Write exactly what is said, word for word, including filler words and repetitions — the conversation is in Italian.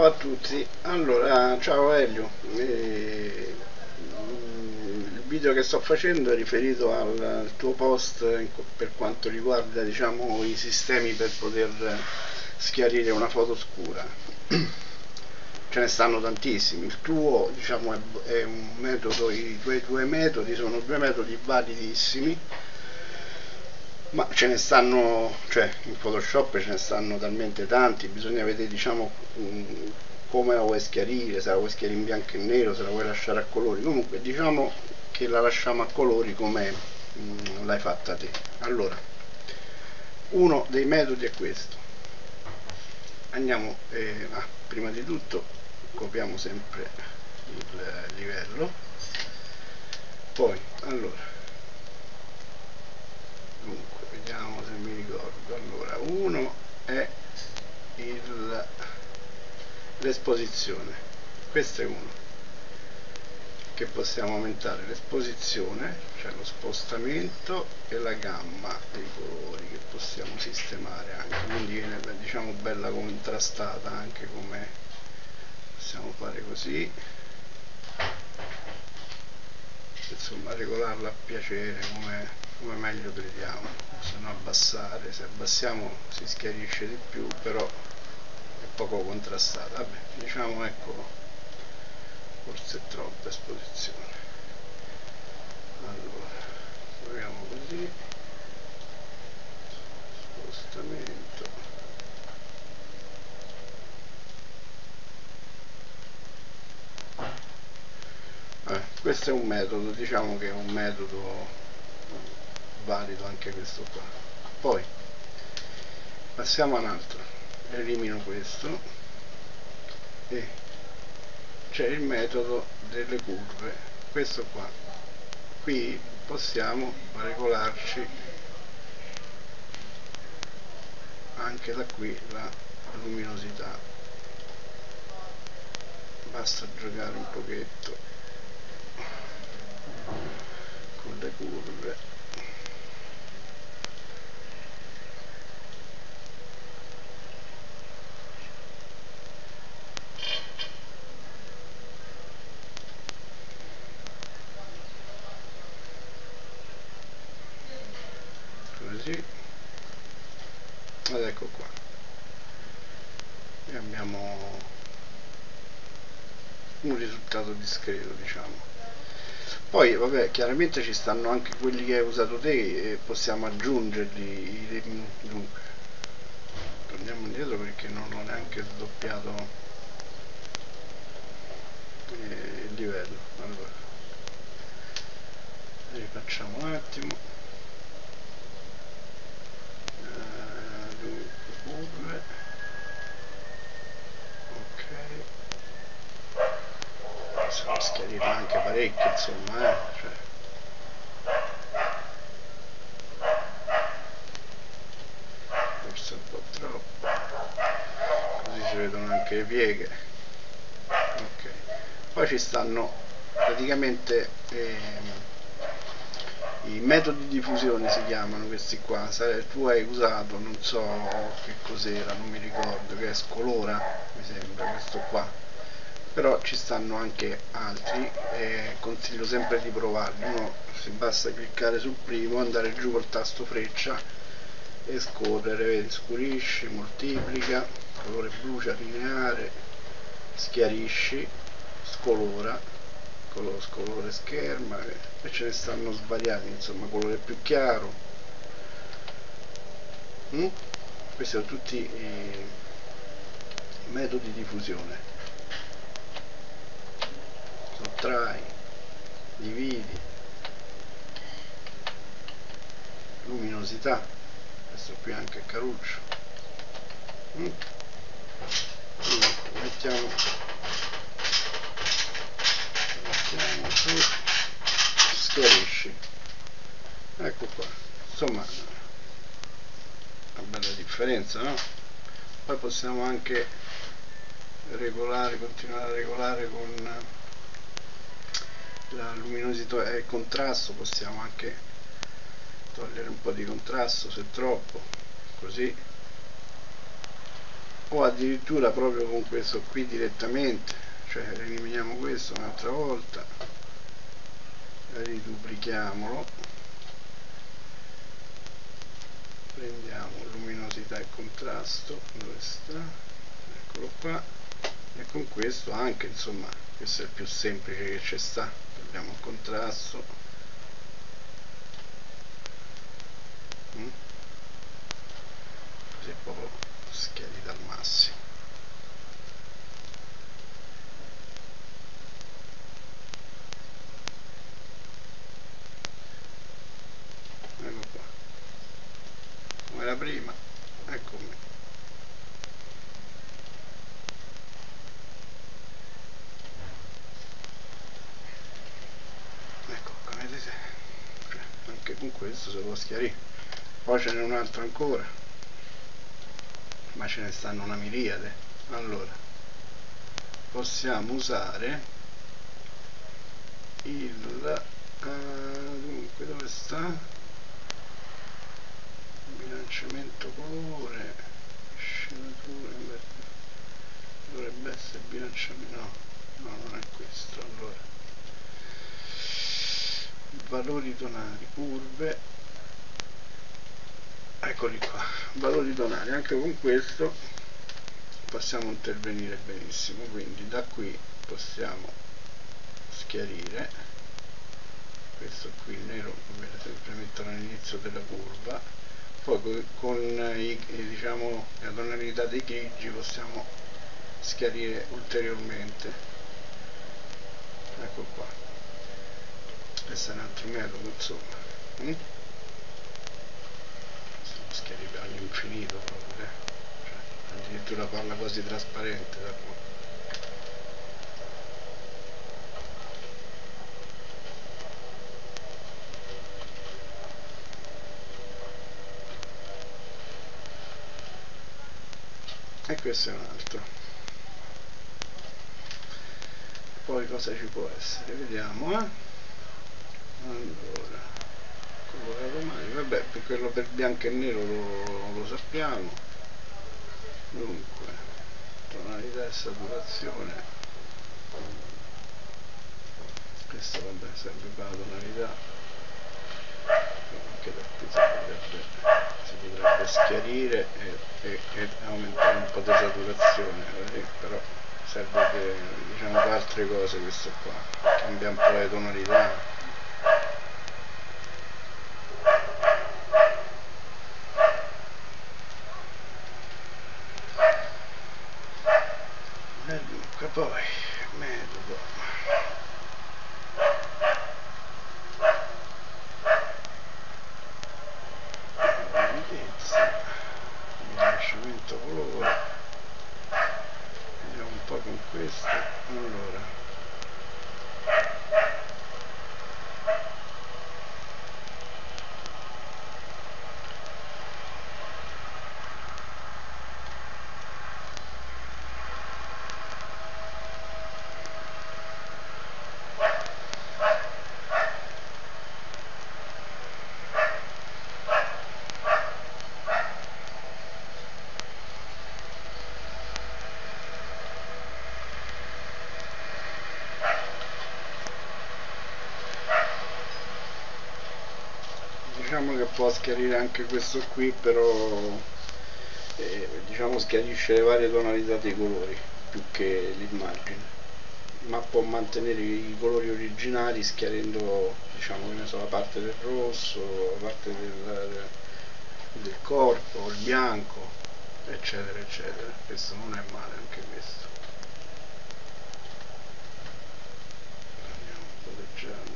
Ciao a tutti, allora ciao Elio. Eh, il video che sto facendo è riferito al, al tuo post per quanto riguarda, diciamo, i sistemi per poter schiarire una foto scura. Ce ne stanno tantissimi. Il tuo, diciamo, è, è un metodo, i tuoi due metodi sono due metodi validissimi, ma ce ne stanno, cioè in Photoshop ce ne stanno talmente tanti, bisogna vedere, diciamo, mh, come la vuoi schiarire, se la vuoi schiarire in bianco e nero, se la vuoi lasciare a colori. Comunque diciamo che la lasciamo a colori come mh, l'hai fatta te. Allora, uno dei metodi è questo. Andiamo, eh, ah, prima di tutto copiamo sempre il livello, poi allora dunque vediamo se mi ricordo. Allora, uno è l'esposizione, questo è uno che possiamo aumentare l'esposizione, cioè lo spostamento, e la gamma dei colori che possiamo sistemare anche, quindi viene, diciamo, bella contrastata anche, come possiamo fare così, insomma regolarla a piacere come, come meglio crediamo, se no abbassare, se abbassiamo si schiarisce di più, però è poco contrastata. Vabbè, diciamo, ecco, forse è troppa esposizione. Allora proviamo così, spostamento, eh, questo è un metodo, diciamo che è un metodo valido anche questo qua. Poi passiamo a un altro, elimino questo e c'è il metodo delle curve, questo qua. Qui possiamo regolarci anche da qui la luminosità, basta giocare un pochetto con le curve. Così, ed ecco qua, e abbiamo un risultato discreto, diciamo. Poi vabbè, chiaramente ci stanno anche quelli che hai usato te e possiamo aggiungerli. Dunque torniamo indietro perché non ho neanche sdoppiato eh, il livello. Allora rifacciamo un attimo. Uh, dunque curve, ok, possiamo schiarire anche parecchio, insomma, eh? Cioè, forse un po' troppo, così si vedono anche le pieghe. Ok, poi ci stanno praticamente eh, i metodi di fusione, si chiamano questi qua. Tu hai usato, non so che cos'era, non mi ricordo, che è Scolora, mi sembra, questo qua, però ci stanno anche altri e consiglio sempre di provarli. Uno, si basta cliccare sul primo, andare giù col tasto freccia e scorrere, vedi, scurisci, moltiplica, colore blu, lineare, schiarisci, scolora, colore, scolore scherma, e ce ne stanno svariati, insomma, colore più chiaro. mm? Questi sono tutti i metodi di fusione. Sottrai, dividi, luminosità, questo qui anche è caruccio. mm? mettiamo mettiamo su, schiarisci, ecco qua, insomma una bella differenza, no? Poi possiamo anche regolare, continuare a regolare con la luminosità e il contrasto, possiamo anche togliere un po' di contrasto se troppo, così, o addirittura addirittura proprio con questo qui direttamente, cioè eliminiamo questo un'altra volta, riduplichiamolo, prendiamo luminosità e contrasto, dove sta? Eccolo qua, e con questo anche, insomma, questo è il più semplice che ci sta, prendiamo il contrasto, mm? Così proprio schiarita al massimo. Ecco qua, come la prima, eccomi. Ecco, come vedete, cioè, anche con questo si può schiarire. Poi ce n'è un altro ancora, ma ce ne stanno una miriade. Allora, possiamo usare il uh, dunque, dove sta? Bilanciamento colore, scenatura, dovrebbe essere bilanciamento, no, no, non è questo. Allora, valori tonali, curve, eccoli qua, valori tonali. Anche con questo possiamo intervenire benissimo, quindi da qui possiamo schiarire questo qui nero, come sempre metterlo all'inizio della curva, poi con i, diciamo, la tonalità dei grigi possiamo schiarire ulteriormente. Ecco qua, questo è un altro metodo, insomma. mm? Possiamo schiarire all'infinito proprio, eh? Cioè, addirittura parla quasi trasparente da qua. E questo è un altro. Poi cosa ci può essere? Vediamo, eh? Allora, colorato mai, vabbè, per quello per bianco e nero lo, lo sappiamo. Dunque, tonalità e saturazione. Questo vabbè serve per la tonalità. Anche da qui si potrebbe, si potrebbe schiarire e, e, e aumentare un po' di saturazione, così, però serve per, diciamo, per altre cose questo qua, cambia un po' le tonalità. E dunque poi metodo, bilanciamento colore, vediamo un po' con questo. Allora, diciamo che può schiarire anche questo qui, però eh, diciamo schiarisce le varie tonalità dei colori più che l'immagine, ma può mantenere i colori originali schiarendo, diciamo, che ne so, la parte del rosso, la parte del, del corpo, il bianco, eccetera eccetera. Questo non è male, anche questo. Andiamo un po' del giallo.